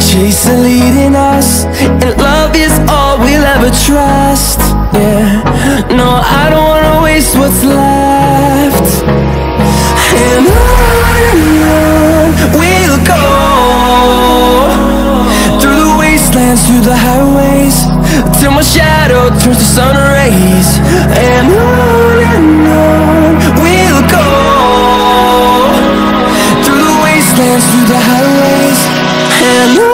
chase are leading us, and love is all we'll ever trust. Yeah, no, I don't wanna waste what's left. And on we'll go, through the wastelands, through the highways, till my shadow turns to sun rays. And on we'll go, through the wastelands, through the highways, and on we'll go.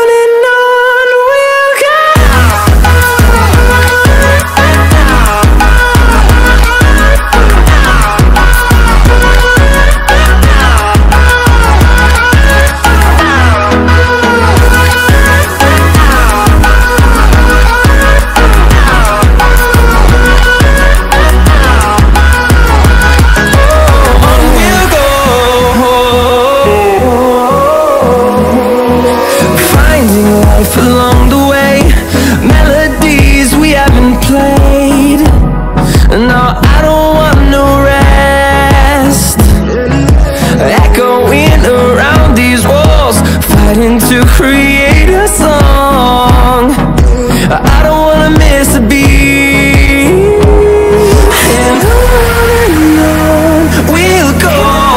Along the way, melodies we haven't played. No, I don't want no rest, echoing around these walls, fighting to create a song. I don't wanna miss a beat. And on we'll go,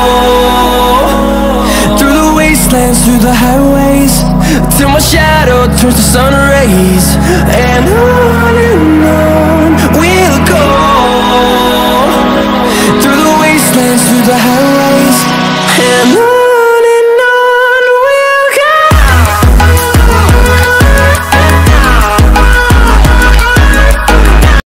through the wastelands, through the highways, till my shadow turns to sun rays. And on we'll go, through the wastelands, through the highways, and on.